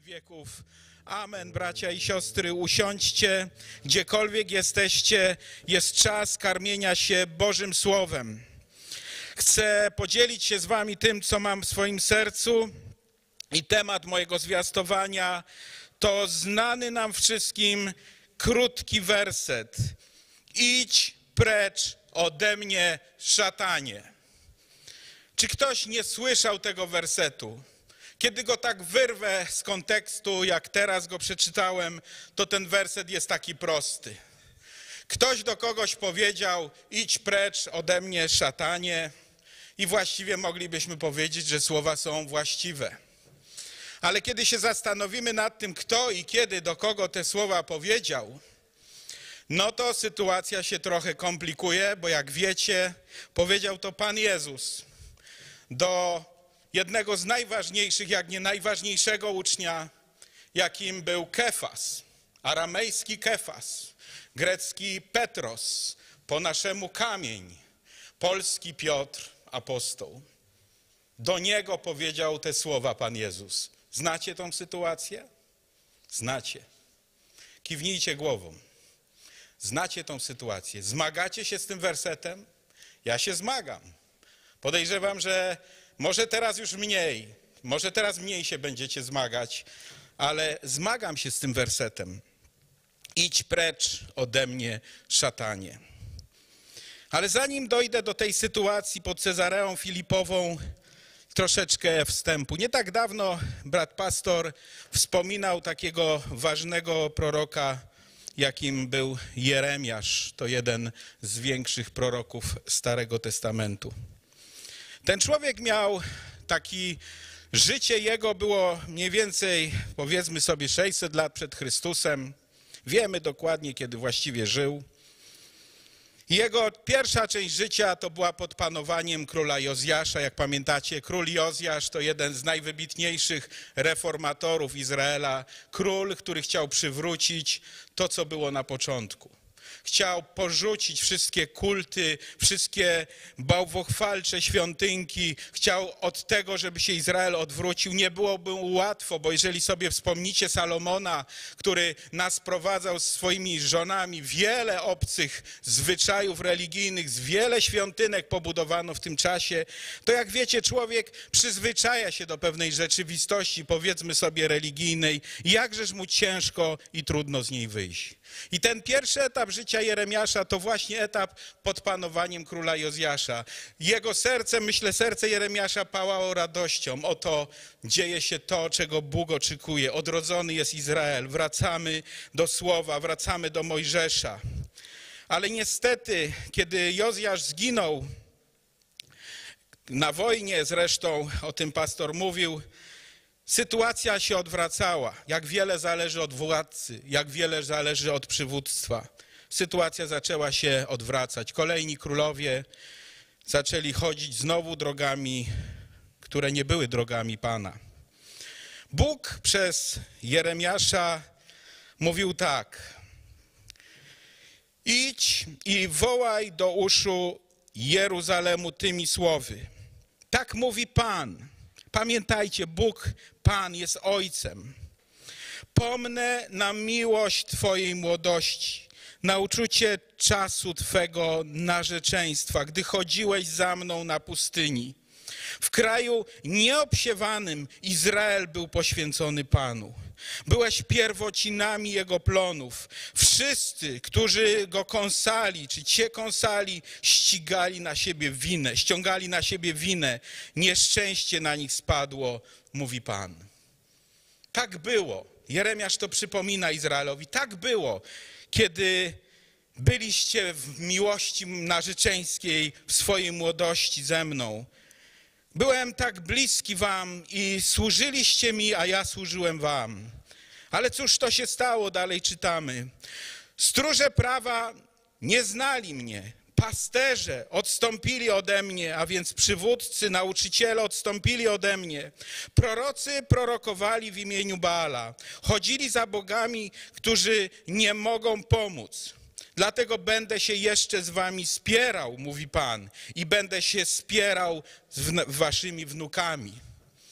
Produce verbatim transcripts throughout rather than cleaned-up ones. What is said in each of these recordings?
wieki wieków. Amen, bracia i siostry, usiądźcie, gdziekolwiek jesteście, jest czas karmienia się Bożym Słowem. Chcę podzielić się z wami tym, co mam w swoim sercu i temat mojego zwiastowania to znany nam wszystkim krótki werset. Idź precz ode mnie, szatanie. Czy ktoś nie słyszał tego wersetu? Kiedy go tak wyrwę z kontekstu, jak teraz go przeczytałem, to ten werset jest taki prosty. Ktoś do kogoś powiedział, idź precz ode mnie, szatanie, i właściwie moglibyśmy powiedzieć, że słowa są właściwe. Ale kiedy się zastanowimy nad tym, kto i kiedy do kogo te słowa powiedział, no to sytuacja się trochę komplikuje, bo jak wiecie, powiedział to Pan Jezus do jednego z najważniejszych, jak nie najważniejszego ucznia, jakim był Kefas, aramejski Kefas, grecki Petros, po naszemu kamień, polski Piotr, apostoł. Do niego powiedział te słowa Pan Jezus. Znacie tą sytuację? Znacie. Kiwnijcie głową. Znacie tą sytuację. Zmagacie się z tym wersetem? Ja się zmagam. Podejrzewam, że może teraz już mniej, może teraz mniej się będziecie zmagać, ale zmagam się z tym wersetem. Idź precz ode mnie, szatanie. Ale zanim dojdę do tej sytuacji pod Cezareą Filipową, troszeczkę wstępu. Nie tak dawno brat pastor wspominał takiego ważnego proroka, jakim był Jeremiasz. To jeden z większych proroków Starego Testamentu. Ten człowiek miał taki, życie jego było mniej więcej, powiedzmy sobie, sześćset lat przed Chrystusem. Wiemy dokładnie, kiedy właściwie żył. Jego pierwsza część życia to była pod panowaniem króla Jozjasza. Jak pamiętacie, król Jozjasz to jeden z najwybitniejszych reformatorów Izraela. Król, który chciał przywrócić to, co było na początku. Chciał porzucić wszystkie kulty, wszystkie bałwochwalcze świątynki. Chciał od tego, żeby się Izrael odwrócił. Nie byłoby mu łatwo, bo jeżeli sobie wspomnicie Salomona, który nas prowadzał z swoimi żonami, wiele obcych zwyczajów religijnych, z wiele świątynek pobudowano w tym czasie, to jak wiecie, człowiek przyzwyczaja się do pewnej rzeczywistości, powiedzmy sobie religijnej, jakżeż mu ciężko i trudno z niej wyjść. I ten pierwszy etap życia Jeremiasza to właśnie etap pod panowaniem króla Jozjasza. Jego serce, myślę, serce Jeremiasza pałało radością. Oto dzieje się to, czego Bóg oczekuje. Odrodzony jest Izrael. Wracamy do Słowa, wracamy do Mojżesza. Ale niestety, kiedy Jozjasz zginął na wojnie, zresztą o tym pastor mówił, sytuacja się odwracała. Jak wiele zależy od władcy, jak wiele zależy od przywództwa. Sytuacja zaczęła się odwracać. Kolejni królowie zaczęli chodzić znowu drogami, które nie były drogami Pana. Bóg przez Jeremiasza mówił tak. Idź i wołaj do uszu Jeruzalemu tymi słowy. Tak mówi Pan. Pamiętajcie, Bóg, Pan jest Ojcem. Pomnę na miłość Twojej młodości, na uczucie czasu Twego narzeczeństwa, gdy chodziłeś za mną na pustyni. W kraju nieobsiewanym Izrael był poświęcony Panu. Byłeś pierwocinami Jego plonów. Wszyscy, którzy Go kąsali, czy Cię kąsali, ścigali na siebie winę, ściągali na siebie winę. Nieszczęście na nich spadło, mówi Pan. Tak było. Jeremiasz to przypomina Izraelowi. Tak było, kiedy byliście w miłości narzeczeńskiej w swojej młodości ze mną. Byłem tak bliski wam i służyliście mi, a ja służyłem wam. Ale cóż to się stało? Dalej czytamy. Stróże prawa nie znali mnie. Pasterze odstąpili ode mnie, a więc przywódcy, nauczyciele odstąpili ode mnie. Prorocy prorokowali w imieniu Baala. Chodzili za bogami, którzy nie mogą pomóc. Dlatego będę się jeszcze z wami spierał, mówi Pan, i będę się spierał z waszymi wnukami.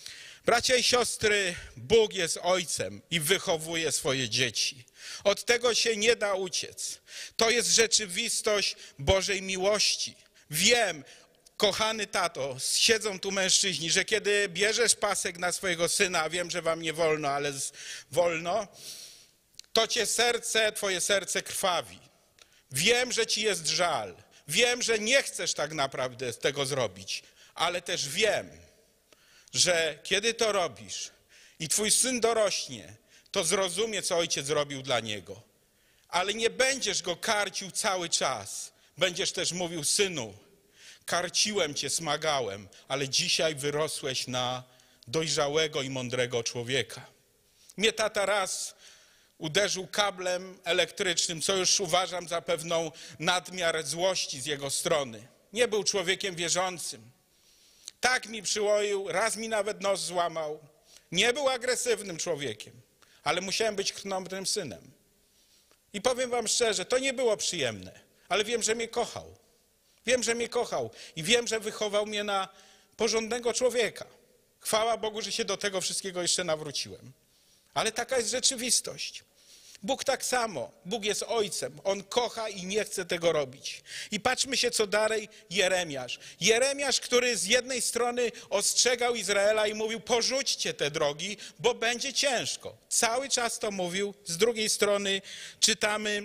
Bracia i siostry, Bóg jest ojcem i wychowuje swoje dzieci. Od tego się nie da uciec. To jest rzeczywistość Bożej miłości. Wiem, kochany tato, siedzą tu mężczyźni, że kiedy bierzesz pasek na swojego syna, a wiem, że wam nie wolno, ale wolno, to cię serce, twoje serce krwawi. Wiem, że ci jest żal. Wiem, że nie chcesz tak naprawdę tego zrobić, ale też wiem, że kiedy to robisz i twój syn dorośnie, to zrozumie, co ojciec zrobił dla niego. Ale nie będziesz go karcił cały czas. Będziesz też mówił: synu, karciłem cię, smagałem, ale dzisiaj wyrosłeś na dojrzałego i mądrego człowieka. Mnie tata raz uderzył kablem elektrycznym, co już uważam za pewną nadmiar złości z jego strony. Nie był człowiekiem wierzącym. Tak mi przyłoił, raz mi nawet nos złamał. Nie był agresywnym człowiekiem, ale musiałem być krnąbrnym synem. I powiem wam szczerze, to nie było przyjemne, ale wiem, że mnie kochał. Wiem, że mnie kochał i wiem, że wychował mnie na porządnego człowieka. Chwała Bogu, że się do tego wszystkiego jeszcze nawróciłem. Ale taka jest rzeczywistość. Bóg tak samo. Bóg jest ojcem. On kocha i nie chce tego robić. I patrzmy się, co dalej Jeremiasz. Jeremiasz, który z jednej strony ostrzegał Izraela i mówił: porzućcie te drogi, bo będzie ciężko. Cały czas to mówił. Z drugiej strony czytamy...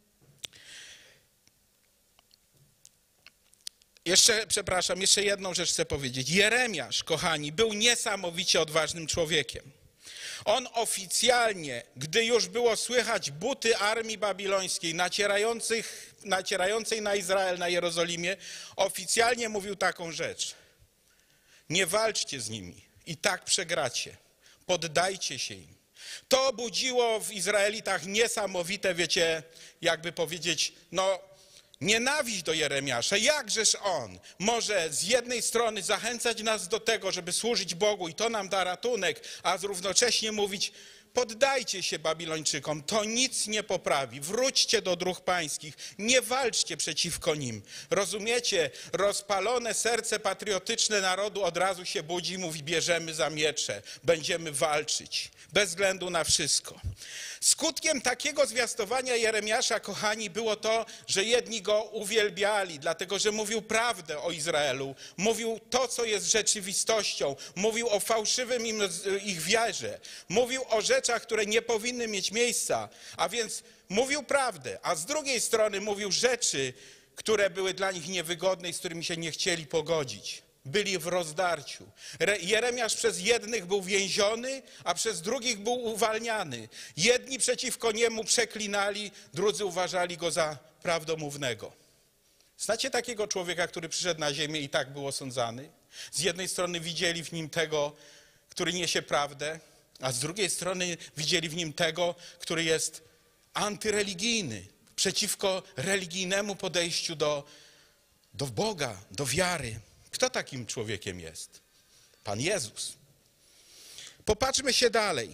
Jeszcze, przepraszam, jeszcze jedną rzecz chcę powiedzieć. Jeremiasz, kochani, był niesamowicie odważnym człowiekiem. On oficjalnie, gdy już było słychać buty armii babilońskiej nacierających, nacierającej na Izrael, na Jerozolimie, oficjalnie mówił taką rzecz: nie walczcie z nimi, i tak przegracie, poddajcie się im. To budziło w Izraelitach niesamowite, wiecie, jakby powiedzieć, no nienawiść do Jeremiasza. Jakżeż on może z jednej strony zachęcać nas do tego, żeby służyć Bogu i to nam da ratunek, a równocześnie mówić: poddajcie się Babilończykom, to nic nie poprawi, wróćcie do dróg pańskich, nie walczcie przeciwko nim. Rozumiecie? Rozpalone serce patriotyczne narodu od razu się budzi i mówi: bierzemy za miecze, będziemy walczyć, bez względu na wszystko. Skutkiem takiego zwiastowania Jeremiasza, kochani, było to, że jedni go uwielbiali, dlatego że mówił prawdę o Izraelu, mówił to, co jest rzeczywistością, mówił o fałszywym im, ich wierze, mówił o rzeczach, które nie powinny mieć miejsca, a więc mówił prawdę, a z drugiej strony mówił rzeczy, które były dla nich niewygodne i z którymi się nie chcieli pogodzić. Byli w rozdarciu. Jeremiasz przez jednych był więziony, a przez drugich był uwalniany. Jedni przeciwko niemu przeklinali, drudzy uważali go za prawdomównego. Znacie takiego człowieka, który przyszedł na ziemię i tak był osądzany? Z jednej strony widzieli w nim tego, który niesie prawdę, a z drugiej strony widzieli w nim tego, który jest antyreligijny, przeciwko religijnemu podejściu do, do Boga, do wiary. Kto takim człowiekiem jest? Pan Jezus. Popatrzmy się dalej.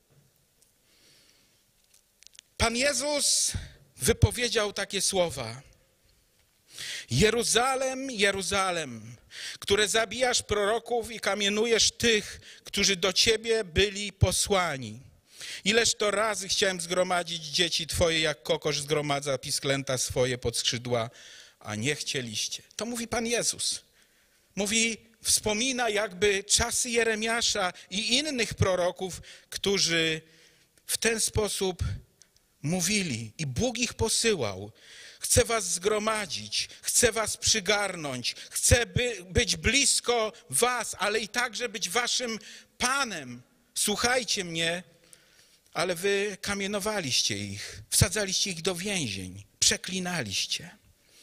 Pan Jezus wypowiedział takie słowa: Jeruzalem, Jeruzalem, które zabijasz proroków i kamienujesz tych, którzy do ciebie byli posłani. Ileż to razy chciałem zgromadzić dzieci twoje, jak kokosz zgromadza pisklęta swoje pod skrzydła, a nie chcieliście. To mówi Pan Jezus. Mówi, wspomina jakby czasy Jeremiasza i innych proroków, którzy w ten sposób mówili i Bóg ich posyłał. Chce was zgromadzić, chce was przygarnąć, chce by, być blisko was, ale i także być waszym Panem. Słuchajcie mnie, ale wy kamienowaliście ich, wsadzaliście ich do więzień, przeklinaliście.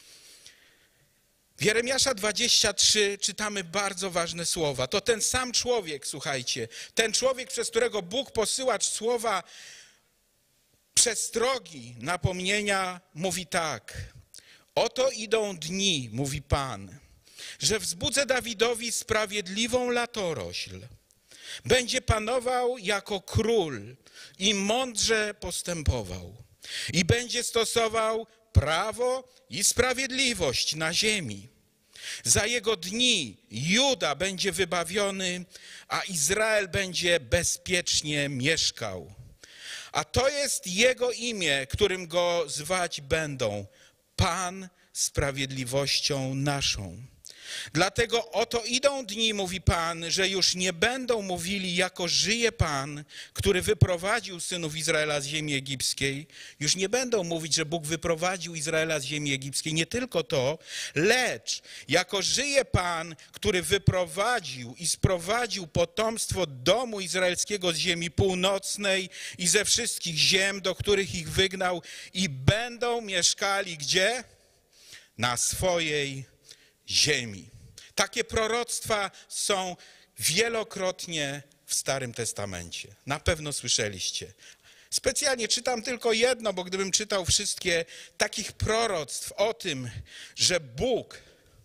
W Jeremiasza dwadzieścia trzy czytamy bardzo ważne słowa. To ten sam człowiek, słuchajcie, ten człowiek, przez którego Bóg posyła słowa przestrogi, napomnienia, mówi tak: oto idą dni, mówi Pan, że wzbudzę Dawidowi sprawiedliwą latorośl. Będzie panował jako król i mądrze postępował. I będzie stosował prawo i sprawiedliwość na ziemi. Za jego dni Juda będzie wybawiony, a Izrael będzie bezpiecznie mieszkał. A to jest jego imię, którym go zwać będą: Pan sprawiedliwością naszą. Dlatego oto idą dni, mówi Pan, że już nie będą mówili, jako żyje Pan, który wyprowadził synów Izraela z ziemi egipskiej. Już nie będą mówić, że Bóg wyprowadził Izraela z ziemi egipskiej. Nie tylko to, lecz jako żyje Pan, który wyprowadził i sprowadził potomstwo domu izraelskiego z ziemi północnej i ze wszystkich ziem, do których ich wygnał, i będą mieszkali gdzie? Na swojej ziemi. Takie proroctwa są wielokrotnie w Starym Testamencie. Na pewno słyszeliście. Specjalnie czytam tylko jedno, bo gdybym czytał wszystkie, takich proroctw o tym, że Bóg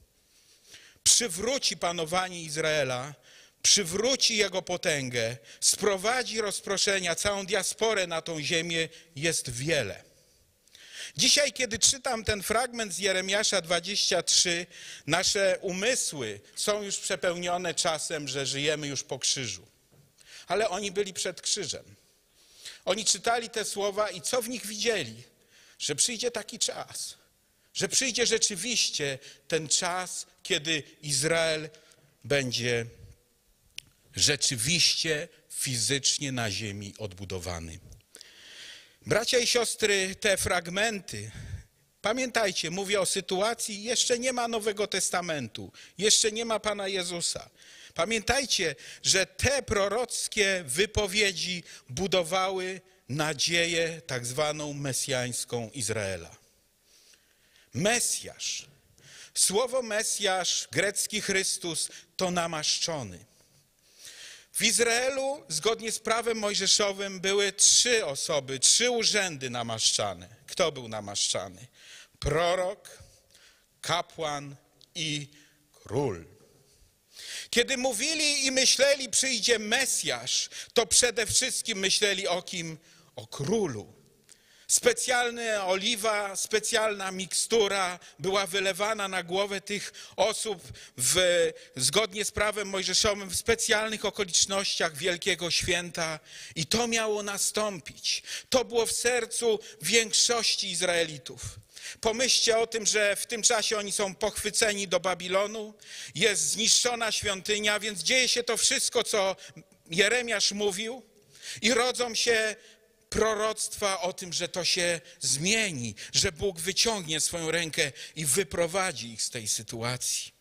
przywróci panowanie Izraela, przywróci jego potęgę, sprowadzi rozproszenia, całą diasporę na tą ziemię, jest wiele. Dzisiaj, kiedy czytam ten fragment z Jeremiasza dwudziestego trzeciego, nasze umysły są już przepełnione czasem, że żyjemy już po krzyżu. Ale oni byli przed krzyżem. Oni czytali te słowa i co w nich widzieli? Że przyjdzie taki czas, że przyjdzie rzeczywiście ten czas, kiedy Izrael będzie rzeczywiście fizycznie na ziemi odbudowany. Bracia i siostry, te fragmenty, pamiętajcie, mówię o sytuacji, jeszcze nie ma Nowego Testamentu, jeszcze nie ma Pana Jezusa. Pamiętajcie, że te prorockie wypowiedzi budowały nadzieję tak zwaną mesjańską Izraela. Mesjasz. Słowo Mesjasz, grecki Chrystus, to namaszczony. W Izraelu, zgodnie z prawem mojżeszowym, były trzy osoby, trzy urzędy namaszczane. Kto był namaszczany? Prorok, kapłan i król. Kiedy mówili i myśleli, przyjdzie Mesjasz, to przede wszystkim myśleli o kim? O królu. Specjalna oliwa, specjalna mikstura była wylewana na głowę tych osób w, zgodnie z prawem mojżeszowym w specjalnych okolicznościach Wielkiego Święta i to miało nastąpić. To było w sercu większości Izraelitów. Pomyślcie o tym, że w tym czasie oni są pochwyceni do Babilonu, jest zniszczona świątynia, więc dzieje się to wszystko, co Jeremiasz mówił i rodzą się proroctwa o tym, że to się zmieni, że Bóg wyciągnie swoją rękę i wyprowadzi ich z tej sytuacji.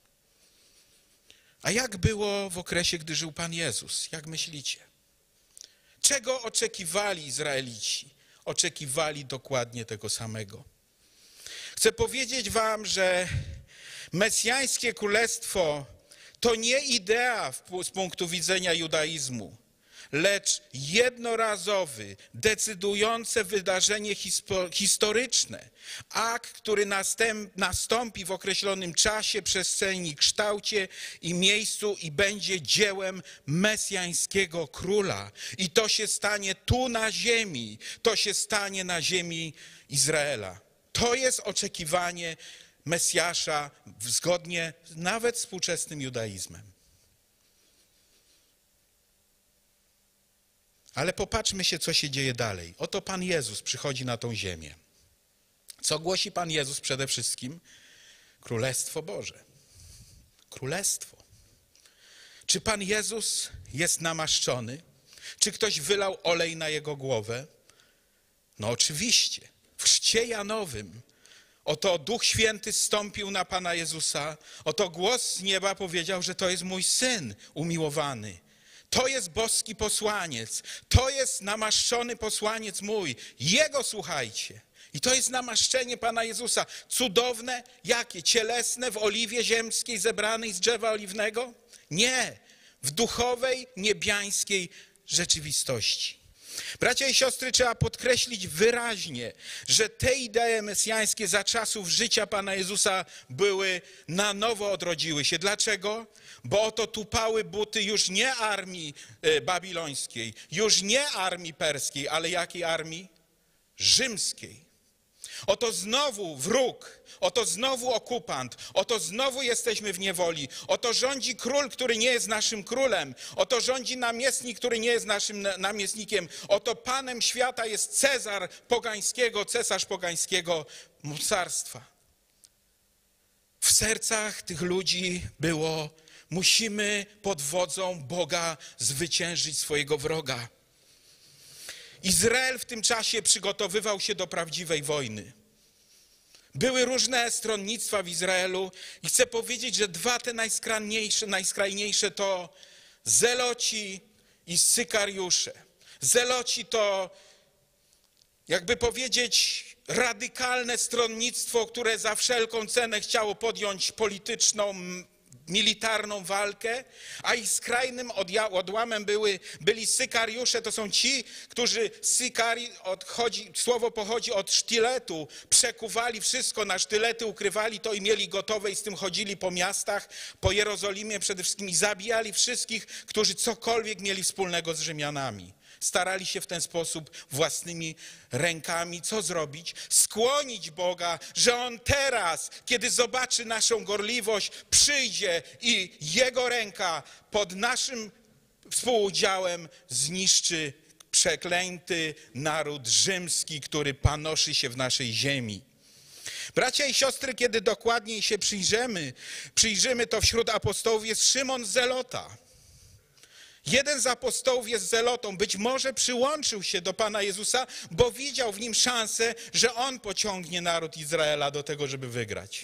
A jak było w okresie, gdy żył Pan Jezus? Jak myślicie? Czego oczekiwali Izraelici? Oczekiwali dokładnie tego samego. Chcę powiedzieć wam, że mesjańskie królestwo to nie idea z punktu widzenia judaizmu, lecz jednorazowy, decydujące wydarzenie historyczne, akt, który nastąpi w określonym czasie, przestrzeni, kształcie i miejscu i będzie dziełem mesjańskiego króla. I to się stanie tu na ziemi, to się stanie na ziemi Izraela. To jest oczekiwanie Mesjasza zgodnie nawet z współczesnym judaizmem. Ale popatrzmy się, co się dzieje dalej. Oto Pan Jezus przychodzi na tą ziemię. Co głosi Pan Jezus przede wszystkim? Królestwo Boże. Królestwo. Czy Pan Jezus jest namaszczony? Czy ktoś wylał olej na Jego głowę? No oczywiście. W chrzcie Janowym oto Duch Święty zstąpił na Pana Jezusa. Oto głos z nieba powiedział, że to jest mój Syn umiłowany. To jest boski posłaniec, to jest namaszczony posłaniec mój. Jego słuchajcie. I to jest namaszczenie Pana Jezusa. Cudowne, jakie? Cielesne w oliwie ziemskiej zebranej z drzewa oliwnego? Nie, w duchowej, niebiańskiej rzeczywistości. Bracia i siostry, trzeba podkreślić wyraźnie, że te idee mesjańskie za czasów życia Pana Jezusa były, na nowo odrodziły się. Dlaczego? Bo oto tupały buty już nie armii babilońskiej, już nie armii perskiej, ale jakiej armii? Rzymskiej. Oto znowu wróg, oto znowu okupant, oto znowu jesteśmy w niewoli, oto rządzi król, który nie jest naszym królem, oto rządzi namiestnik, który nie jest naszym namiestnikiem, oto panem świata jest Cezar pogańskiego, cesarz pogańskiego mocarstwa. W sercach tych ludzi było: musimy pod wodzą Boga zwyciężyć swojego wroga. Izrael w tym czasie przygotowywał się do prawdziwej wojny. Były różne stronnictwa w Izraelu i chcę powiedzieć, że dwa te najskrajniejsze, najskrajniejsze to zeloci i sykariusze. Zeloci to, jakby powiedzieć, radykalne stronnictwo, które za wszelką cenę chciało podjąć polityczną, militarną walkę, a ich skrajnym odłamem były, byli sykariusze. To są ci, którzy sykari, odchodzi, słowo pochodzi od sztyletu, przekuwali wszystko na sztylety, ukrywali to i mieli gotowe i z tym chodzili po miastach, po Jerozolimie przede wszystkim i zabijali wszystkich, którzy cokolwiek mieli wspólnego z Rzymianami. Starali się w ten sposób własnymi rękami co zrobić? Skłonić Boga, że On teraz, kiedy zobaczy naszą gorliwość, przyjdzie i Jego ręka pod naszym współudziałem zniszczy przeklęty naród rzymski, który panoszy się w naszej ziemi. Bracia i siostry, kiedy dokładniej się przyjrzymy, przyjrzymy, to wśród apostołów jest Szymon Zelota. Jeden z apostołów jest zelotą, być może przyłączył się do Pana Jezusa, bo widział w nim szansę, że On pociągnie naród Izraela do tego, żeby wygrać.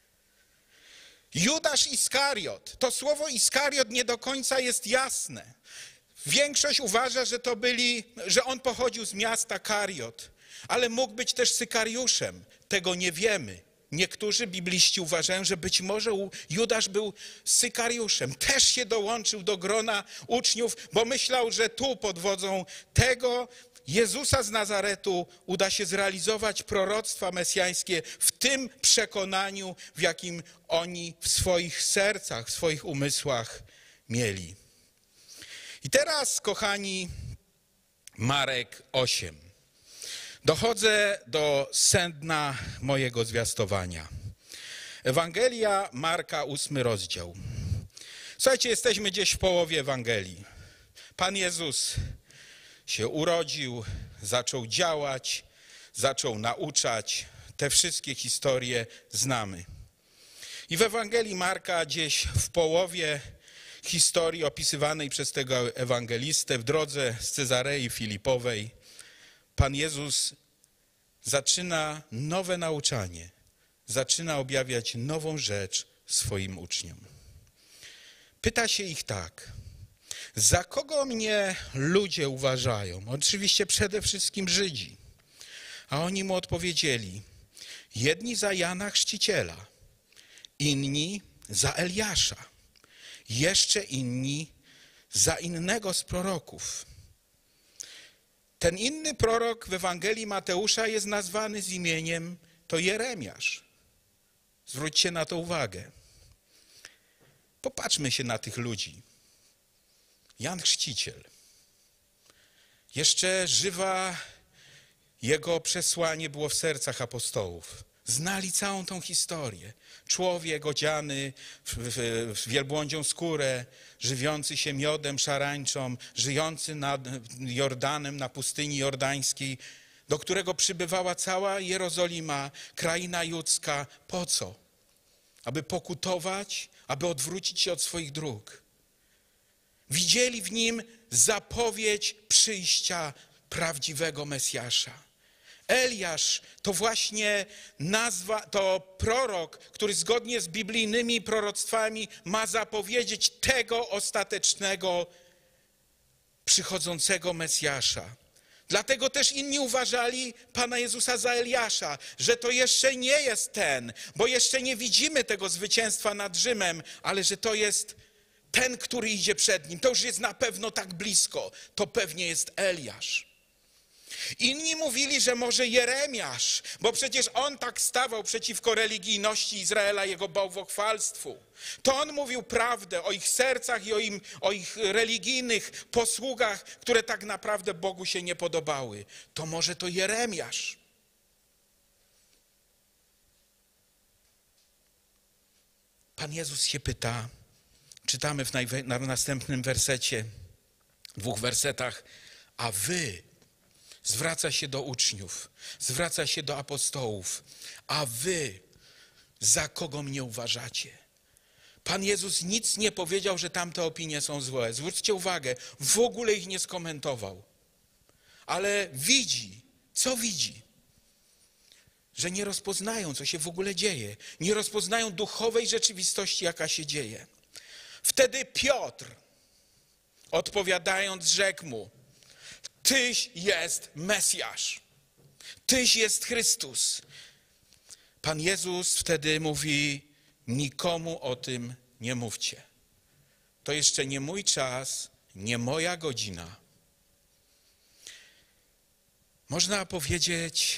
Judasz Iskariot. To słowo Iskariot nie do końca jest jasne. Większość uważa, że to byli, że on pochodził z miasta Kariot, ale mógł być też sykariuszem. Tego nie wiemy. Niektórzy bibliści uważają, że być może Judasz był sykariuszem. Też się dołączył do grona uczniów, bo myślał, że tu pod wodzą tego Jezusa z Nazaretu uda się zrealizować proroctwa mesjańskie w tym przekonaniu, w jakim oni w swoich sercach, w swoich umysłach mieli. I teraz, kochani, Marek osiem. Dochodzę do sedna mojego zwiastowania. Ewangelia Marka, ósmy rozdział. Słuchajcie, jesteśmy gdzieś w połowie Ewangelii. Pan Jezus się urodził, zaczął działać, zaczął nauczać. Te wszystkie historie znamy. I w Ewangelii Marka gdzieś w połowie historii opisywanej przez tego ewangelistę w drodze z Cezarei Filipowej Pan Jezus zaczyna nowe nauczanie, zaczyna objawiać nową rzecz swoim uczniom. Pyta się ich tak: za kogo mnie ludzie uważają? Oczywiście przede wszystkim Żydzi. A oni mu odpowiedzieli: jedni za Jana Chrzciciela, inni za Eliasza, jeszcze inni za innego z proroków. Ten inny prorok w Ewangelii Mateusza jest nazwany z imieniem, to Jeremiasz. Zwróćcie na to uwagę. Popatrzmy się na tych ludzi. Jan Chrzciciel. Jeszcze żywa jego przesłanie było w sercach apostołów. Znali całą tą historię. Człowiek odziany w, w, w wielbłądzią skórę, żywiący się miodem szarańczą, żyjący nad Jordanem, na pustyni jordańskiej, do którego przybywała cała Jerozolima, kraina judzka. Po co? Aby pokutować, aby odwrócić się od swoich dróg. Widzieli w nim zapowiedź przyjścia prawdziwego Mesjasza. Eliasz to właśnie nazwa, to prorok, który zgodnie z biblijnymi proroctwami ma zapowiedzieć tego ostatecznego, przychodzącego Mesjasza. Dlatego też inni uważali Pana Jezusa za Eliasza, że to jeszcze nie jest ten, bo jeszcze nie widzimy tego zwycięstwa nad Rzymem, ale że to jest ten, który idzie przed nim. To już jest na pewno tak blisko. To pewnie jest Eliasz. Inni mówili, że może Jeremiasz, bo przecież on tak stawał przeciwko religijności Izraela, jego bałwochwalstwu. To on mówił prawdę o ich sercach i o, im, o ich religijnych posługach, które tak naprawdę Bogu się nie podobały. To może to Jeremiasz. Pan Jezus się pyta, czytamy w, najwe, na następnym wersecie, dwóch wersetach, a wy, zwraca się do uczniów, zwraca się do apostołów, a wy za kogo mnie uważacie? Pan Jezus nic nie powiedział, że tamte opinie są złe. Zwróćcie uwagę, w ogóle ich nie skomentował. Ale widzi, co widzi? Że nie rozpoznają, co się w ogóle dzieje. Nie rozpoznają duchowej rzeczywistości, jaka się dzieje. Wtedy Piotr, odpowiadając, rzekł mu, Tyś jest Mesjasz, Tyś jest Chrystus. Pan Jezus wtedy mówi, nikomu o tym nie mówcie. To jeszcze nie mój czas, nie moja godzina. Można powiedzieć,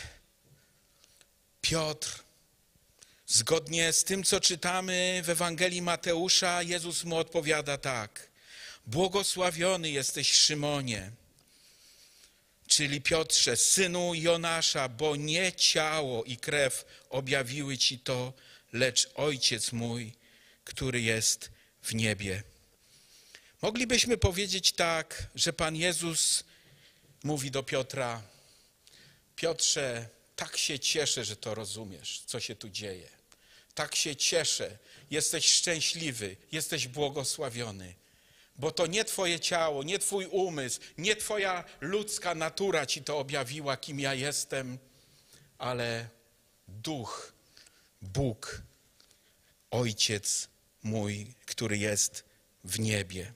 Piotr, zgodnie z tym, co czytamy w Ewangelii Mateusza, Jezus mu odpowiada tak. Błogosławiony jesteś, Szymonie, czyli Piotrze, synu Jonasza, bo nie ciało i krew objawiły ci to, lecz Ojciec mój, który jest w niebie. Moglibyśmy powiedzieć tak, że Pan Jezus mówi do Piotra, Piotrze, tak się cieszę, że to rozumiesz, co się tu dzieje. Tak się cieszę, jesteś szczęśliwy, jesteś błogosławiony. Bo to nie twoje ciało, nie twój umysł, nie twoja ludzka natura ci to objawiła, kim ja jestem, ale Duch, Bóg, Ojciec mój, który jest w niebie.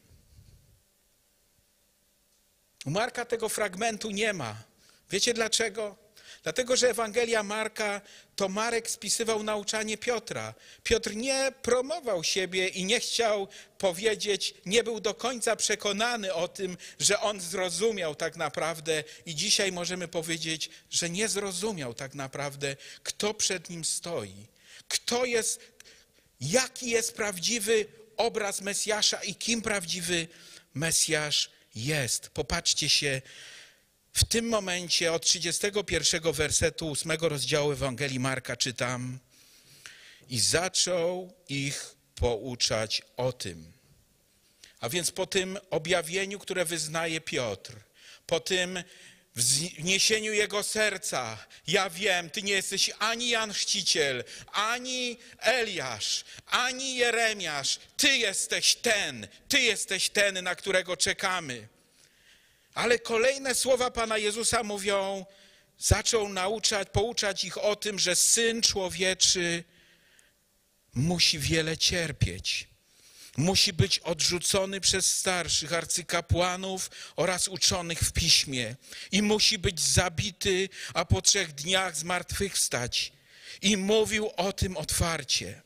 U Marka tego fragmentu nie ma. Wiecie dlaczego? Dlatego, że Ewangelia Marka to Marek spisywał nauczanie Piotra. Piotr nie promował siebie i nie chciał powiedzieć, nie był do końca przekonany o tym, że on zrozumiał tak naprawdę i dzisiaj możemy powiedzieć, że nie zrozumiał tak naprawdę, kto przed nim stoi. Kto jest, jaki jest prawdziwy obraz Mesjasza i kim prawdziwy Mesjasz jest. Popatrzcie się, w tym momencie od trzydziestego pierwszego wersetu ósmego rozdziału Ewangelii Marka czytam i zaczął ich pouczać o tym. A więc po tym objawieniu, które wyznaje Piotr, po tym wzniesieniu jego serca, ja wiem, ty nie jesteś ani Jan Chrzciciel, ani Eliasz, ani Jeremiasz, ty jesteś ten, ty jesteś ten, na którego czekamy. Ale kolejne słowa Pana Jezusa mówią, zaczął nauczać, pouczać ich o tym, że Syn Człowieczy musi wiele cierpieć. Musi być odrzucony przez starszych arcykapłanów oraz uczonych w piśmie. I musi być zabity, a po trzech dniach zmartwychwstać. I mówił o tym otwarcie.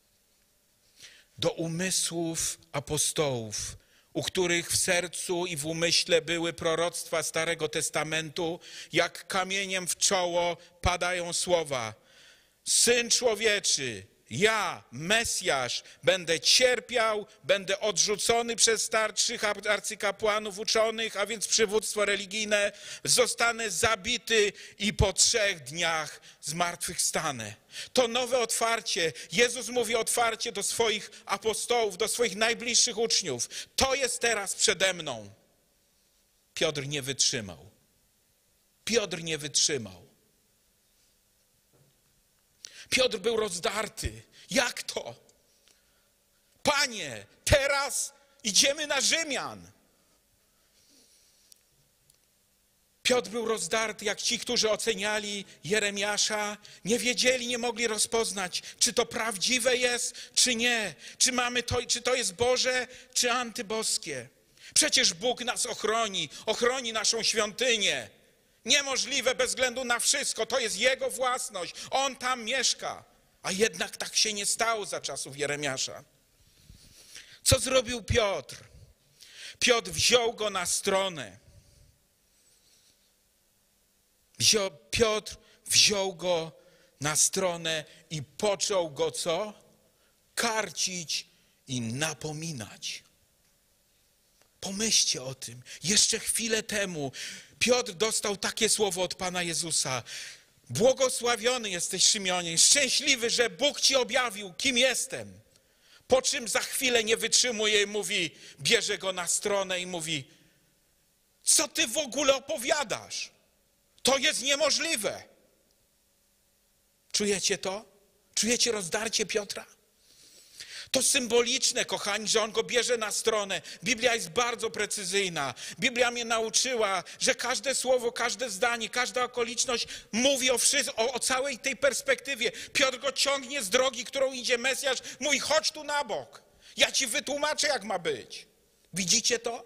Do umysłów apostołów, u których w sercu i w umyśle były proroctwa Starego Testamentu, jak kamieniem w czoło padają słowa. Syn Człowieczy, ja, Mesjasz, będę cierpiał, będę odrzucony przez starszych arcykapłanów uczonych, a więc przywództwo religijne, zostanę zabity i po trzech dniach zmartwychwstanę. To nowe otwarcie. Jezus mówi otwarcie do swoich apostołów, do swoich najbliższych uczniów. To jest teraz przede mną. Piotr nie wytrzymał. Piotr nie wytrzymał. Piotr był rozdarty. Jak to? Panie, teraz idziemy na Rzymian. Piotr był rozdarty, jak ci, którzy oceniali Jeremiasza, nie wiedzieli, nie mogli rozpoznać, czy to prawdziwe jest, czy nie. Czy mamy to, czy to jest Boże, czy antyboskie. Przecież Bóg nas ochroni, ochroni naszą świątynię. Niemożliwe bez względu na wszystko, to jest Jego własność, On tam mieszka. A jednak tak się nie stało za czasów Jeremiasza. Co zrobił Piotr? Piotr wziął go na stronę. Wziął, Piotr wziął go na stronę i począł go co? Karcić i napominać. Pomyślcie o tym. Jeszcze chwilę temu Piotr dostał takie słowo od Pana Jezusa. Błogosławiony jesteś, Szymonie, szczęśliwy, że Bóg ci objawił, kim jestem. Po czym za chwilę nie wytrzymuje i mówi, bierze go na stronę i mówi, co ty w ogóle opowiadasz? To jest niemożliwe. Czujecie to? Czujecie rozdarcie Piotra? To symboliczne, kochani, że on go bierze na stronę. Biblia jest bardzo precyzyjna. Biblia mnie nauczyła, że każde słowo, każde zdanie, każda okoliczność mówi o, o, o całej tej perspektywie. Piotr go ciągnie z drogi, którą idzie Mesjasz, mówi, chodź tu na bok. Ja ci wytłumaczę, jak ma być. Widzicie to?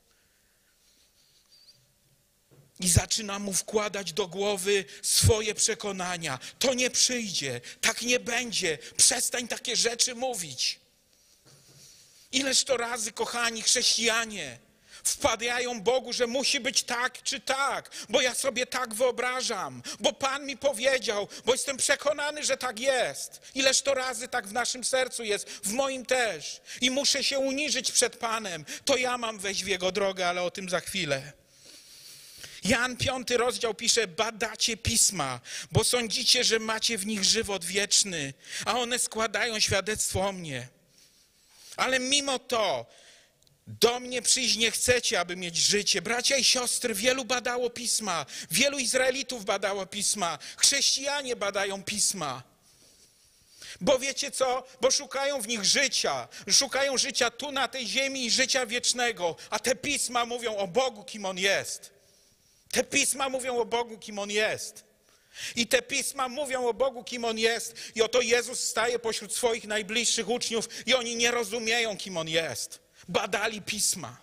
I zaczyna mu wkładać do głowy swoje przekonania. To nie przyjdzie, tak nie będzie, przestań takie rzeczy mówić. Ileż to razy, kochani chrześcijanie, wpadają Bogu, że musi być tak czy tak, bo ja sobie tak wyobrażam, bo Pan mi powiedział, bo jestem przekonany, że tak jest. Ileż to razy tak w naszym sercu jest, w moim też. I muszę się uniżyć przed Panem. To ja mam wejść w Jego drogę, ale o tym za chwilę. Jan piąty rozdział pisze, badacie pisma, bo sądzicie, że macie w nich żywot wieczny, a one składają świadectwo o mnie. Ale mimo to do mnie przyjść nie chcecie, aby mieć życie. Bracia i siostry, wielu badało pisma, wielu Izraelitów badało pisma, chrześcijanie badają pisma. Bo wiecie co? Bo szukają w nich życia, szukają życia tu na tej ziemi i życia wiecznego, a te pisma mówią o Bogu, kim On jest. Te pisma mówią o Bogu, kim On jest. I te pisma mówią o Bogu, kim On jest. I oto Jezus staje pośród swoich najbliższych uczniów i oni nie rozumieją, kim On jest. Badali pisma.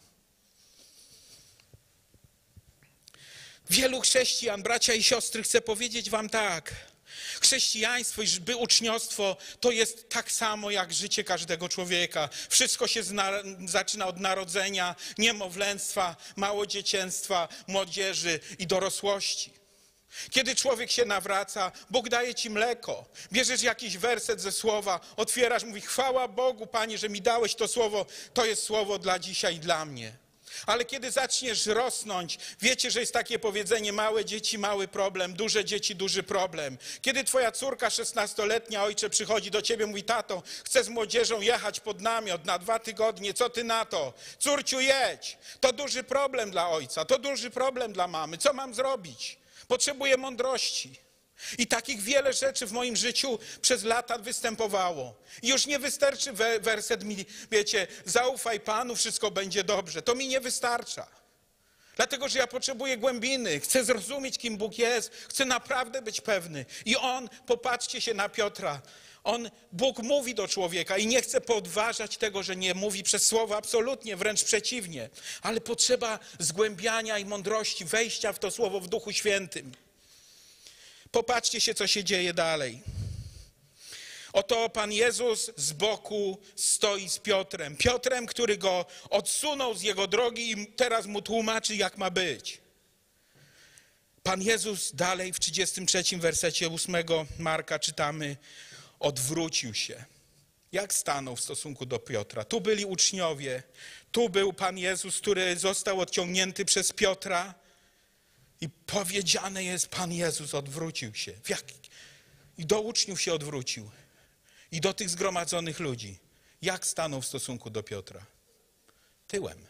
Wielu chrześcijan, bracia i siostry, chcę powiedzieć wam tak. Chrześcijaństwo i uczniostwo to jest tak samo jak życie każdego człowieka. Wszystko się zna, zaczyna od narodzenia, niemowlęctwa, małodzieciństwa, młodzieży i dorosłości. Kiedy człowiek się nawraca, Bóg daje ci mleko. Bierzesz jakiś werset ze słowa, otwierasz, mówi, chwała Bogu, Panie, że mi dałeś to słowo. To jest słowo dla dzisiaj i dla mnie. Ale kiedy zaczniesz rosnąć, wiecie, że jest takie powiedzenie, małe dzieci, mały problem, duże dzieci, duży problem. Kiedy twoja córka szesnastoletnia, ojcze, przychodzi do ciebie, mówi, tato, chcę z młodzieżą jechać pod namiot na dwa tygodnie, co ty na to? Córciu, jedź. To duży problem dla ojca, to duży problem dla mamy. Co mam zrobić? Potrzebuję mądrości. I takich wiele rzeczy w moim życiu przez lata występowało. I już nie wystarczy werset mi, wiecie, zaufaj Panu, wszystko będzie dobrze. To mi nie wystarcza. Dlatego, że ja potrzebuję głębiny, chcę zrozumieć, kim Bóg jest, chcę naprawdę być pewny. I On, popatrzcie się na Piotra, on, Bóg mówi do człowieka i nie chce podważać tego, że nie mówi przez słowo, absolutnie, wręcz przeciwnie. Ale potrzeba zgłębiania i mądrości, wejścia w to słowo w Duchu Świętym. Popatrzcie się, co się dzieje dalej. Oto Pan Jezus z boku stoi z Piotrem. Piotrem, który go odsunął z jego drogi i teraz mu tłumaczy, jak ma być. Pan Jezus dalej w trzydziestym trzecim wersecie ósmego Marka czytamy, odwrócił się. Jak stanął w stosunku do Piotra? Tu byli uczniowie, tu był Pan Jezus, który został odciągnięty przez Piotra. I powiedziane jest, Pan Jezus odwrócił się. W jak... I do uczniów się odwrócił. I do tych zgromadzonych ludzi. Jak stanął w stosunku do Piotra? Tyłem.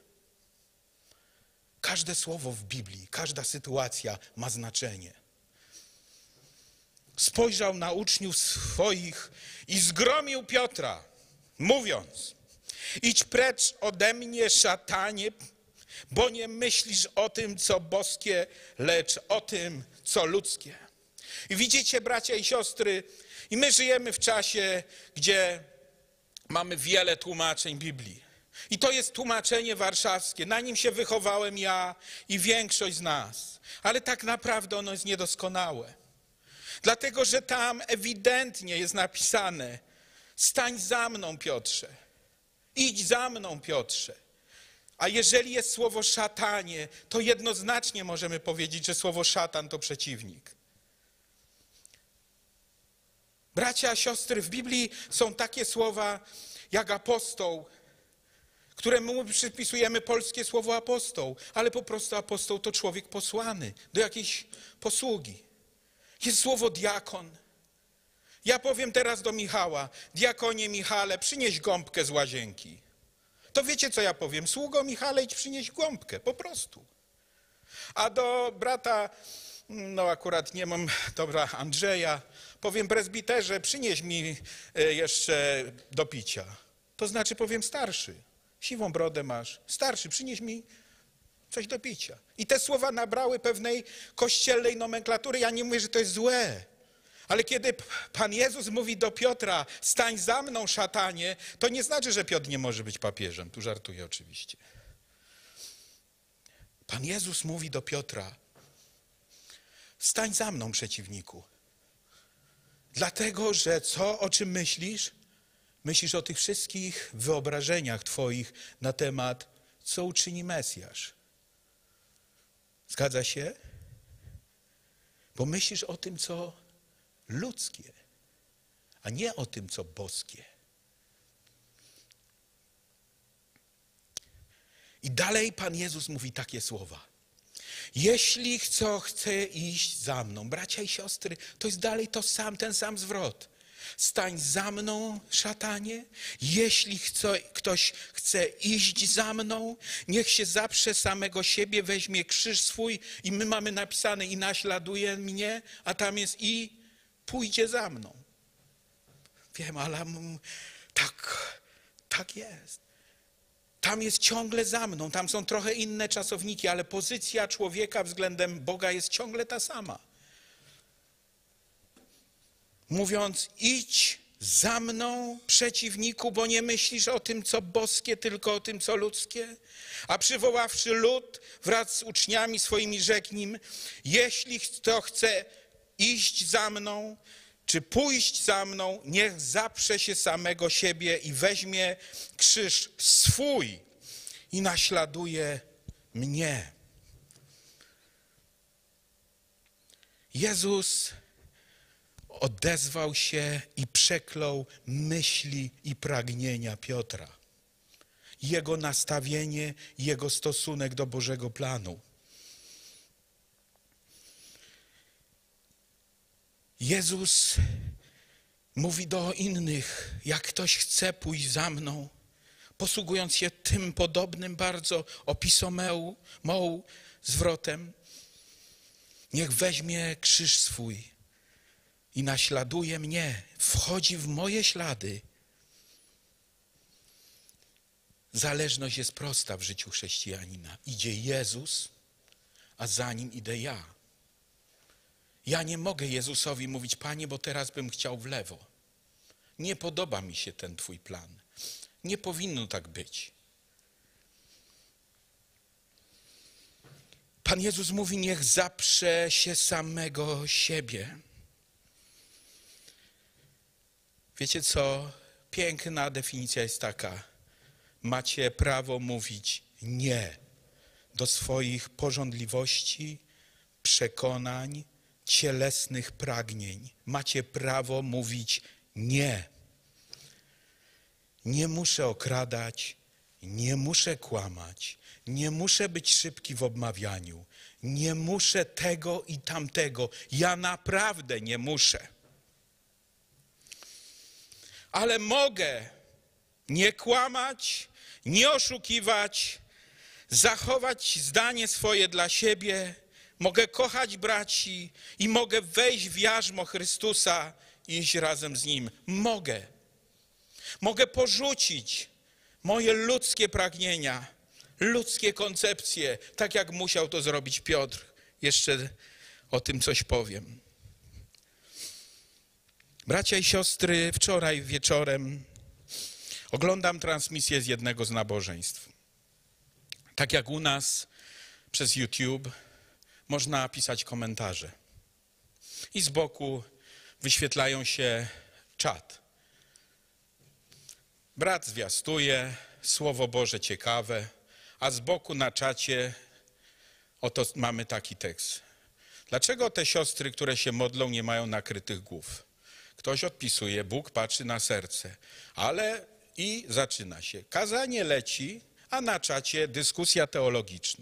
Każde słowo w Biblii, każda sytuacja ma znaczenie. Spojrzał na uczniów swoich i zgromił Piotra, mówiąc, idź precz ode mnie, szatanie, bo nie myślisz o tym, co boskie, lecz o tym, co ludzkie. I widzicie, bracia i siostry, i my żyjemy w czasie, gdzie mamy wiele tłumaczeń Biblii. I to jest tłumaczenie warszawskie. Na nim się wychowałem ja i większość z nas. Ale tak naprawdę ono jest niedoskonałe. Dlatego, że tam ewidentnie jest napisane, stań za mną, Piotrze. Idź za mną, Piotrze. A jeżeli jest słowo szatanie, to jednoznacznie możemy powiedzieć, że słowo szatan to przeciwnik. Bracia, siostry, w Biblii są takie słowa jak apostoł, któremu przypisujemy polskie słowo apostoł, ale po prostu apostoł to człowiek posłany do jakiejś posługi. Jest słowo diakon. Ja powiem teraz do Michała, diakonie Michale, przynieś gąbkę z łazienki. To wiecie, co ja powiem? Sługo Michale, idź przynieś gąbkę, po prostu. A do brata, no akurat nie mam, dobra, Andrzeja, powiem prezbiterze, przynieś mi jeszcze do picia. To znaczy powiem starszy, siwą brodę masz, starszy, przynieś mi coś do picia. I te słowa nabrały pewnej kościelnej nomenklatury. Ja nie mówię, że to jest złe. Ale kiedy Pan Jezus mówi do Piotra, stań za mną, szatanie, to nie znaczy, że Piotr nie może być papieżem. Tu żartuję oczywiście. Pan Jezus mówi do Piotra, stań za mną, przeciwniku. Dlatego, że co, o czym myślisz? Myślisz o tych wszystkich wyobrażeniach twoich na temat, co uczyni Mesjasz. Zgadza się? Bo myślisz o tym, co ludzkie, a nie o tym, co boskie. I dalej Pan Jezus mówi takie słowa. Jeśli kto chce iść za mną, bracia i siostry, to jest dalej to sam, ten sam zwrot. Stań za mną, szatanie. Jeśli chce, ktoś chce iść za mną, niech się zaprze samego siebie, weźmie krzyż swój i my mamy napisane i naśladuje mnie, a tam jest i pójdzie za mną. Wiem, ale tak, tak jest. Tam jest ciągle za mną, tam są trochę inne czasowniki, ale pozycja człowieka względem Boga jest ciągle ta sama. Mówiąc, idź za mną, przeciwniku, bo nie myślisz o tym, co boskie, tylko o tym, co ludzkie. A przywoławszy lud, wraz z uczniami swoimi rzekł im, jeśli kto chce iść za mną, czy pójść za mną, niech zaprze się samego siebie i weźmie krzyż swój i naśladuje mnie. Jezus odezwał się i przeklął myśli i pragnienia Piotra. Jego nastawienie, jego stosunek do Bożego planu. Jezus mówi do innych, jak ktoś chce pójść za mną, posługując się tym podobnym bardzo opisomeu, moł, zwrotem, niech weźmie krzyż swój i naśladuje mnie, wchodzi w moje ślady. Zależność jest prosta w życiu chrześcijanina. Idzie Jezus, a za nim idę ja. Ja nie mogę Jezusowi mówić, Panie, bo teraz bym chciał w lewo. Nie podoba mi się ten Twój plan. Nie powinno tak być. Pan Jezus mówi, niech zaprze się samego siebie. Wiecie co? Piękna definicja jest taka. Macie prawo mówić nie do swoich pożądliwości, przekonań, cielesnych pragnień. Macie prawo mówić nie. Nie muszę okradać, nie muszę kłamać, nie muszę być szybki w obmawianiu, nie muszę tego i tamtego. Ja naprawdę nie muszę. Ale mogę nie kłamać, nie oszukiwać, zachować zdanie swoje dla siebie, mogę kochać braci i mogę wejść w jarzmo Chrystusa i iść razem z Nim. Mogę. Mogę porzucić moje ludzkie pragnienia, ludzkie koncepcje, tak jak musiał to zrobić Piotr. Jeszcze o tym coś powiem. Bracia i siostry, wczoraj wieczorem oglądam transmisję z jednego z nabożeństw. Tak jak u nas przez YouTube można pisać komentarze. I z boku wyświetlają się czat. Brat zwiastuje, Słowo Boże ciekawe, a z boku na czacie oto mamy taki tekst. Dlaczego te siostry, które się modlą, nie mają nakrytych głów? Ktoś odpisuje, Bóg patrzy na serce, ale i zaczyna się. Kazanie leci, a na czacie dyskusja teologiczna.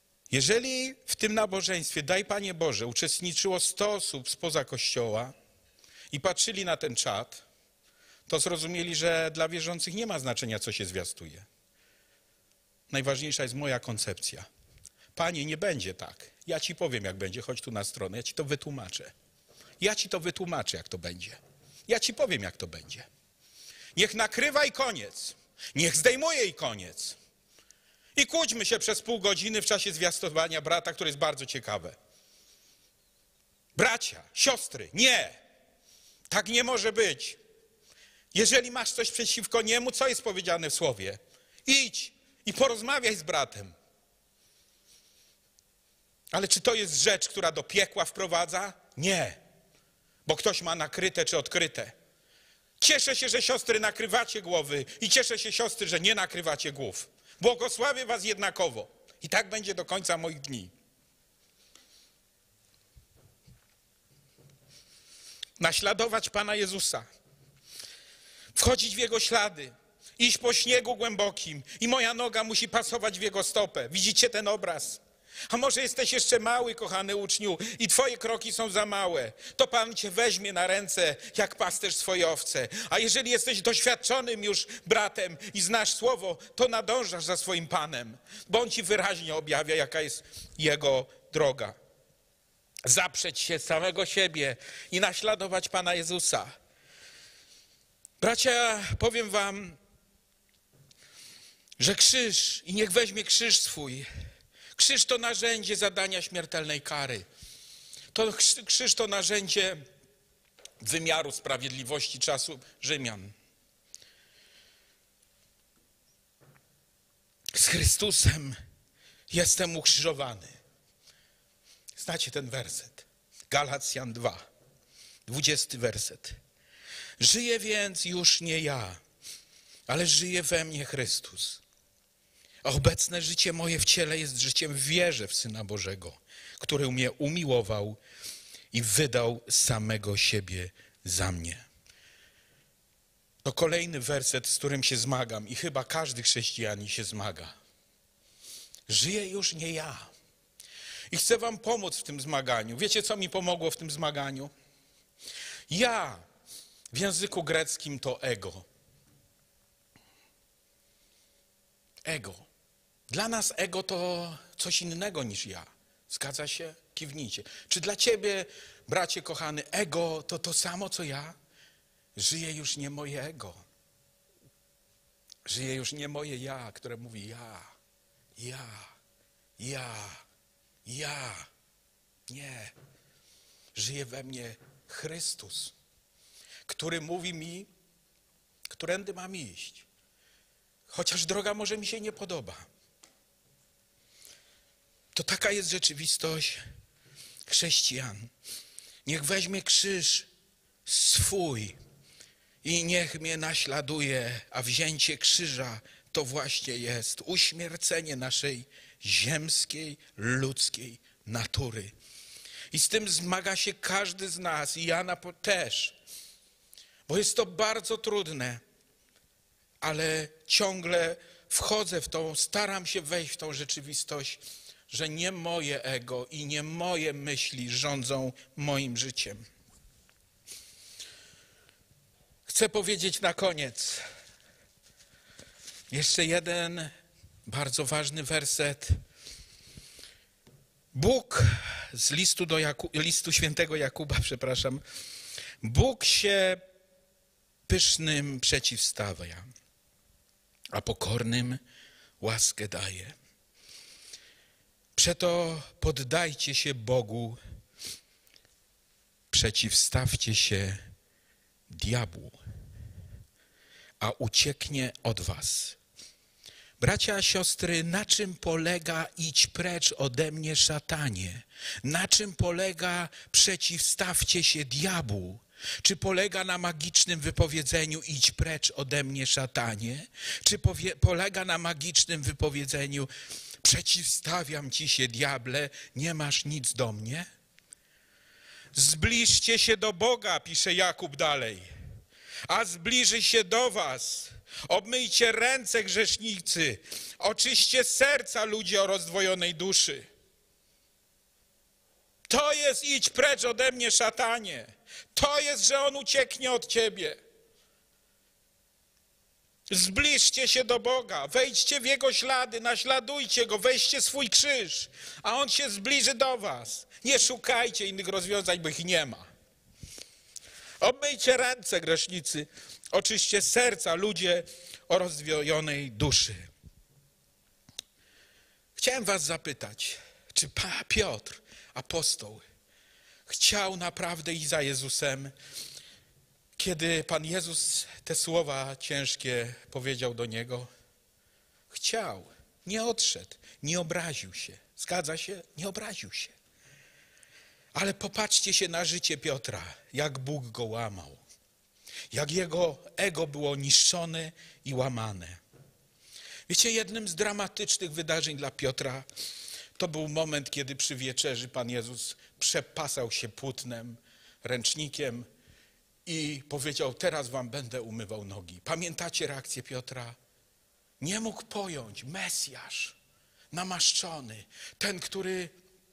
Jeżeli w tym nabożeństwie, daj Panie Boże, uczestniczyło sto osób spoza Kościoła, i patrzyli na ten czat, to zrozumieli, że dla wierzących nie ma znaczenia, co się zwiastuje. Najważniejsza jest moja koncepcja. Panie, nie będzie tak. Ja ci powiem, jak będzie. Chodź tu na stronę, ja ci to wytłumaczę. Ja ci to wytłumaczę, jak to będzie. Ja ci powiem, jak to będzie. Niech nakrywa i koniec. Niech zdejmuje i koniec. I kłóćmy się przez pół godziny w czasie zwiastowania brata, które jest bardzo ciekawe. Bracia, siostry, nie. Tak nie może być. Jeżeli masz coś przeciwko niemu, co jest powiedziane w słowie? Idź i porozmawiaj z bratem. Ale czy to jest rzecz, która do piekła wprowadza? Nie. Bo ktoś ma nakryte czy odkryte. Cieszę się, że siostry nakrywacie głowy i cieszę się, siostry, że nie nakrywacie głów. Błogosławię was jednakowo. I tak będzie do końca moich dni. Naśladować Pana Jezusa. Wchodzić w Jego ślady. Iść po śniegu głębokim. I moja noga musi pasować w Jego stopę. Widzicie ten obraz? A może jesteś jeszcze mały, kochany uczniu, i twoje kroki są za małe. To Pan cię weźmie na ręce, jak pasterz swoje owce. A jeżeli jesteś doświadczonym już bratem i znasz słowo, to nadążasz za swoim Panem. Bo On ci wyraźnie objawia, jaka jest Jego droga. Zaprzeć się samego siebie i naśladować Pana Jezusa. Bracia, powiem wam, że krzyż, i niech weźmie krzyż swój. Krzyż to narzędzie zadania śmiertelnej kary. To krzyż to narzędzie wymiaru sprawiedliwości czasu Rzymian. Z Chrystusem jestem ukrzyżowany. Znacie ten werset. Galacjan dwa, dwudziesty werset. Żyję więc już nie ja, ale żyje we mnie Chrystus. A obecne życie moje w ciele jest życiem w wierze w Syna Bożego, który mnie umiłował i wydał samego siebie za mnie. To kolejny werset, z którym się zmagam i chyba każdy chrześcijanin się zmaga. Żyję już nie ja. I chcę wam pomóc w tym zmaganiu. Wiecie, co mi pomogło w tym zmaganiu? Ja w języku greckim to ego. Ego. Dla nas ego to coś innego niż ja. Zgadza się? Kiwnijcie. Czy dla ciebie, bracie kochany, ego to to samo, co ja? Żyje już nie moje ego. Żyje już nie moje ja, które mówi ja, ja, ja, ja. Nie. Żyje we mnie Chrystus, który mówi mi, którędy mam iść. Chociaż droga może mi się nie podoba. To taka jest rzeczywistość chrześcijan. Niech weźmie krzyż swój i niech mnie naśladuje, a wzięcie krzyża to właśnie jest uśmiercenie naszej ziemskiej, ludzkiej natury. I z tym zmaga się każdy z nas, i ja też, bo jest to bardzo trudne, ale ciągle wchodzę w tą, staram się wejść w tą rzeczywistość, że nie moje ego i nie moje myśli rządzą moim życiem. Chcę powiedzieć na koniec jeszcze jeden bardzo ważny werset. Bóg z listu, do Jaku, listu świętego Jakuba, przepraszam, Bóg się pysznym przeciwstawia, a pokornym łaskę daje. Przeto poddajcie się Bogu, przeciwstawcie się diabłu, a ucieknie od was. Bracia, siostry, na czym polega idź precz ode mnie, szatanie? Na czym polega przeciwstawcie się diabłu? Czy polega na magicznym wypowiedzeniu idź precz ode mnie, szatanie? Czy powie, polega na magicznym wypowiedzeniu przeciwstawiam ci się, diable, nie masz nic do mnie? Zbliżcie się do Boga, pisze Jakub dalej, a zbliży się do was. Obmyjcie ręce, grzesznicy, oczyście serca, ludzie o rozdwojonej duszy. To jest idź precz ode mnie, szatanie. To jest, że on ucieknie od ciebie. Zbliżcie się do Boga, wejdźcie w Jego ślady, naśladujcie Go, weźcie swój krzyż, a On się zbliży do was. Nie szukajcie innych rozwiązań, bo ich nie ma. Obmyjcie ręce, grzesznicy, oczyście serca, ludzie o rozdwojonej duszy. Chciałem was zapytać, czy Piotr, apostoł, chciał naprawdę iść za Jezusem, kiedy Pan Jezus te słowa ciężkie powiedział do niego? Chciał, nie odszedł, nie obraził się. Zgadza się? Nie obraził się. Ale popatrzcie się na życie Piotra, jak Bóg go łamał. Jak jego ego było niszczone i łamane. Wiecie, jednym z dramatycznych wydarzeń dla Piotra to był moment, kiedy przy wieczerzy Pan Jezus przepasał się płótnem, ręcznikiem i powiedział: teraz wam będę umywał nogi. Pamiętacie reakcję Piotra? Nie mógł pojąć, Mesjasz, namaszczony, ten, który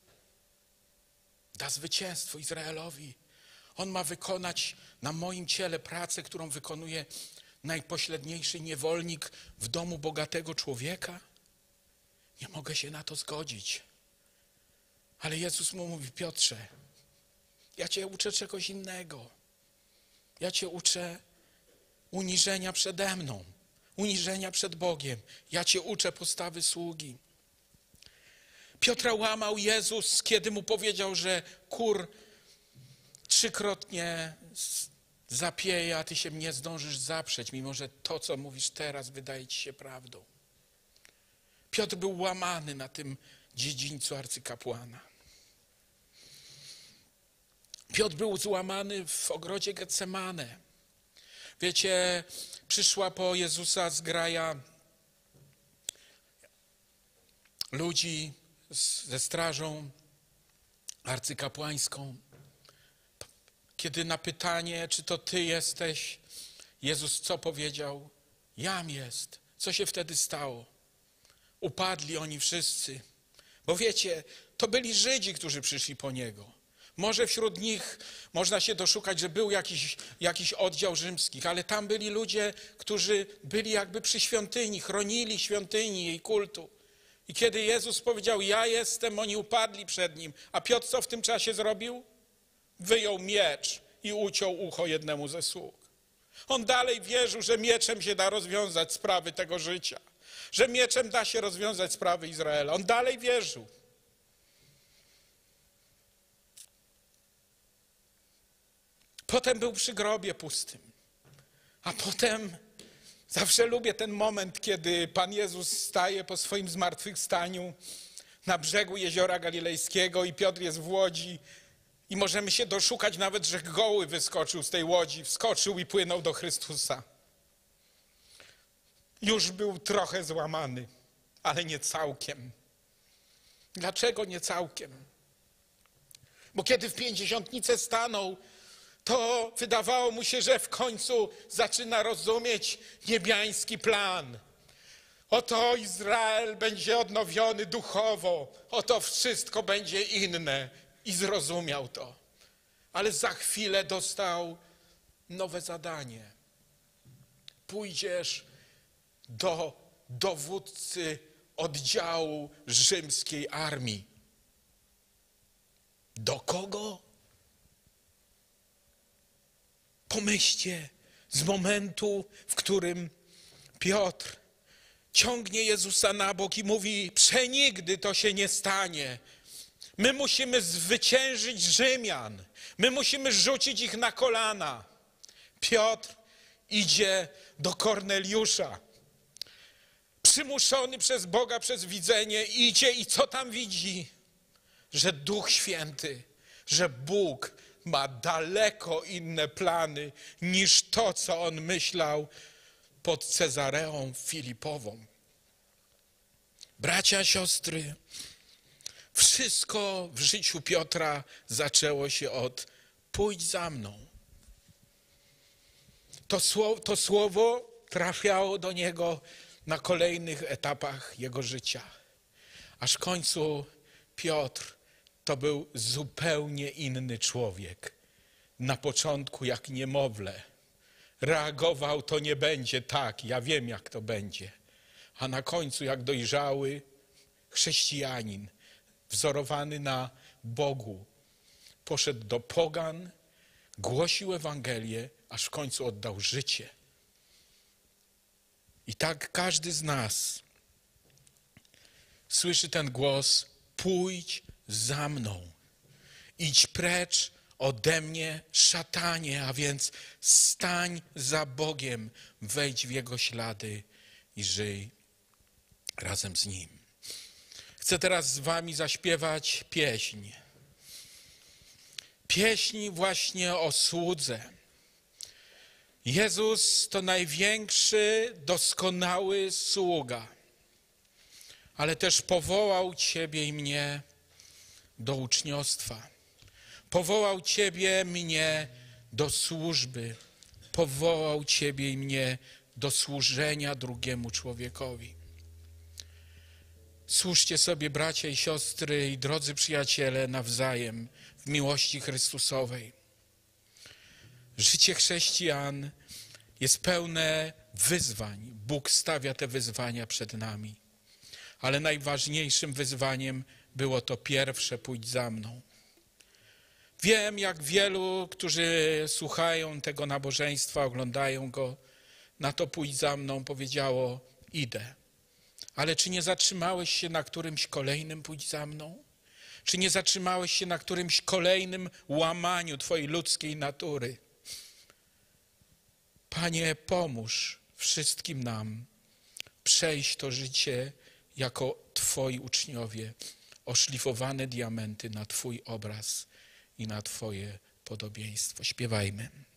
da zwycięstwo Izraelowi. On ma wykonać na moim ciele pracę, którą wykonuje najpośredniejszy niewolnik w domu bogatego człowieka. Nie mogę się na to zgodzić. Ale Jezus mu mówi: Piotrze, ja cię uczę czegoś innego. Ja cię uczę uniżenia przede mną, uniżenia przed Bogiem. Ja cię uczę postawy sługi. Piotra łamał Jezus, kiedy mu powiedział, że kur trzykrotnie zapieje, a ty się nie zdążysz zaprzeć, mimo że to, co mówisz teraz, wydaje ci się prawdą. Piotr był łamany na tym dziedzińcu arcykapłana. Piotr był złamany w ogrodzie Getsemane. Wiecie, przyszła po Jezusa zgraja ludzi ze strażą arcykapłańską. Kiedy na pytanie, czy to ty jesteś, Jezus co powiedział? Jam jest. Co się wtedy stało? Upadli oni wszyscy. Bo wiecie, to byli Żydzi, którzy przyszli po Niego. Może wśród nich można się doszukać, że był jakiś, jakiś oddział rzymskich, ale tam byli ludzie, którzy byli jakby przy świątyni, chronili świątyni, jej kultu. I kiedy Jezus powiedział: ja jestem, oni upadli przed Nim. A Piotr co w tym czasie zrobił? Wyjął miecz i uciął ucho jednemu ze sług. On dalej wierzył, że mieczem się da rozwiązać sprawy tego życia. Że mieczem da się rozwiązać sprawy Izraela. On dalej wierzył. Potem był przy grobie pustym. A potem, zawsze lubię ten moment, kiedy Pan Jezus staje po swoim zmartwychwstaniu na brzegu Jeziora Galilejskiego i Piotr jest w łodzi i możemy się doszukać nawet, że goły wyskoczył z tej łodzi, wskoczył i płynął do Chrystusa. Już był trochę złamany, ale nie całkiem. Dlaczego nie całkiem? Bo kiedy w pięćdziesiątnicę stanął, to wydawało mu się, że w końcu zaczyna rozumieć niebiański plan. Oto Izrael będzie odnowiony duchowo, oto wszystko będzie inne. I zrozumiał to. Ale za chwilę dostał nowe zadanie. Pójdziesz do dowódcy oddziału rzymskiej armii. Do kogo? Pomyślcie, z momentu, w którym Piotr ciągnie Jezusa na bok i mówi: przenigdy to się nie stanie. My musimy zwyciężyć Rzymian. My musimy rzucić ich na kolana. Piotr idzie do Korneliusza. Przymuszony przez Boga, przez widzenie, idzie i co tam widzi? Że Duch Święty, że Bóg ma daleko inne plany niż to, co on myślał pod Cezareą Filipową. Bracia, siostry, wszystko w życiu Piotra zaczęło się od: pójdź za mną. To słowo, to słowo trafiało do niego na kolejnych etapach jego życia. Aż w końcu Piotr to był zupełnie inny człowiek na początku jak niemowlę. Reagował, to nie będzie tak, ja wiem jak to będzie. A na końcu jak dojrzały chrześcijanin, wzorowany na Bogu, poszedł do pogan, głosił Ewangelię, aż w końcu oddał życie. I tak każdy z nas słyszy ten głos: pójdź za mną, idź precz ode mnie, szatanie, a więc stań za Bogiem, wejdź w Jego ślady i żyj razem z Nim. Chcę teraz z wami zaśpiewać pieśń. Pieśń właśnie o słudze. Jezus to największy, doskonały sługa, ale też powołał ciebie i mnie do uczniostwa. Powołał ciebie, mnie do służby. Powołał ciebie i mnie do służenia drugiemu człowiekowi. Służcie sobie, bracia i siostry i drodzy przyjaciele, nawzajem w miłości Chrystusowej. Życie chrześcijan jest pełne wyzwań. Bóg stawia te wyzwania przed nami. Ale najważniejszym wyzwaniem było to pierwsze: pójdź za mną. Wiem, jak wielu, którzy słuchają tego nabożeństwa, oglądają go, na to pójdź za mną powiedziało: idę. Ale czy nie zatrzymałeś się na którymś kolejnym pójdź za mną? Czy nie zatrzymałeś się na którymś kolejnym łamaniu twojej ludzkiej natury? Panie, pomóż wszystkim nam przejść to życie jako Twoi uczniowie, oszlifowane diamenty na Twój obraz i na Twoje podobieństwo. Śpiewajmy.